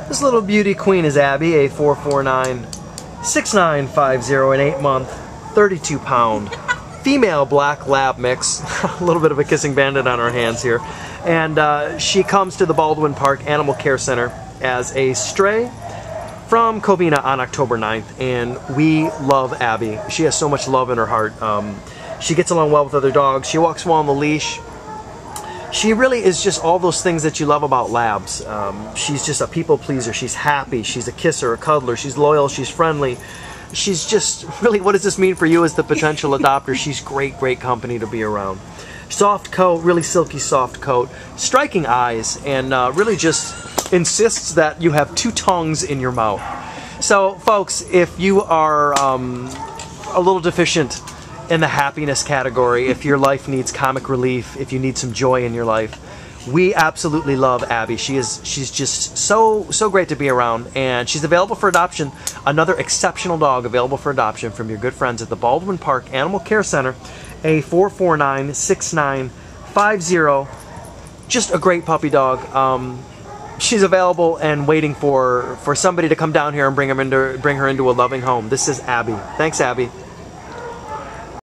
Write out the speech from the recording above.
This little beauty queen is Abby, A4496950, an 8-month, 32-pound female black lab mix. A little bit of a kissing bandit on her hands here. And she comes to the Baldwin Park Animal Care Center as a stray from Covina on October 9th, and we love Abby. She has so much love in her heart. She gets along well with other dogs. She walks well on the leash. She really is just all those things that you love about labs. She's just a people pleaser. She's happy. She's a kisser, a cuddler. She's loyal. She's friendly. She's just really, what does this mean for you as the potential adopter? She's great, great company to be around. Soft coat, really silky soft coat, striking eyes, and really just insists that you have 2 tongues in your mouth. So folks, if you are a little deficient in the happiness category, if your life needs comic relief, if you need some joy in your life, we absolutely love Abby. She's just so great to be around, and she's available for adoption. Another exceptional dog available for adoption from your good friends at the Baldwin Park Animal Care Center, A4496950. Just a great puppy dog. She's available and waiting for somebody to come down here and bring her into a loving home. This is Abby. Thanks, Abby.